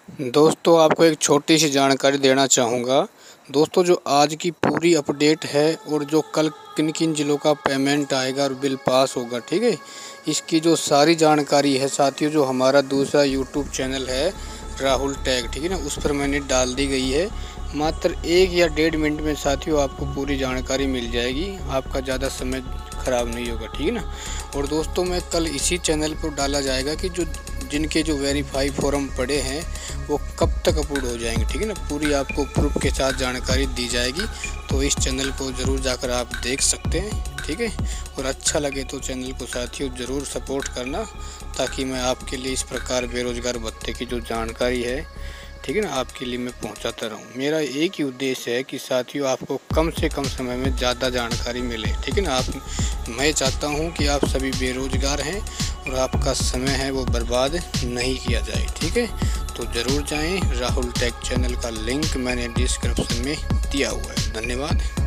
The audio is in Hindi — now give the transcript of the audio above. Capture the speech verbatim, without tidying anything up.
दोस्तों आपको एक छोटी सी जानकारी देना चाहूँगा। दोस्तों जो आज की पूरी अपडेट है और जो कल किन किन ज़िलों का पेमेंट आएगा और बिल पास होगा, ठीक है, इसकी जो सारी जानकारी है साथियों, जो हमारा दूसरा यूट्यूब चैनल है राहुल टैग, ठीक है ना, उस पर मैंने डाल दी गई है। मात्र एक या डेढ़ मिनट में साथियों आपको पूरी जानकारी मिल जाएगी, आपका ज़्यादा समय ख़राब नहीं होगा, ठीक है ना। और दोस्तों मैं कल इसी चैनल पर डाला जाएगा कि जो जिनके जो वेरीफाई फॉर्म पड़े हैं वो कब तक अप्रूव हो जाएंगे, ठीक है ना। पूरी आपको प्रूफ के साथ जानकारी दी जाएगी, तो इस चैनल को ज़रूर जाकर आप देख सकते हैं, ठीक है। और अच्छा लगे तो चैनल को साथियों ज़रूर सपोर्ट करना, ताकि मैं आपके लिए इस प्रकार बेरोज़गार भत्ते की जो जानकारी है, ठीक है ना, आपके लिए मैं पहुंचाता रहूं। मेरा एक ही उद्देश्य है कि साथियों आपको कम से कम समय में ज़्यादा जानकारी मिले, ठीक है ना। आप मैं चाहता हूं कि आप सभी बेरोज़गार हैं और आपका समय है वो बर्बाद नहीं किया जाए, ठीक है। तो ज़रूर जाएं, राहुल टेक चैनल का लिंक मैंने डिस्क्रिप्शन में दिया हुआ है। धन्यवाद।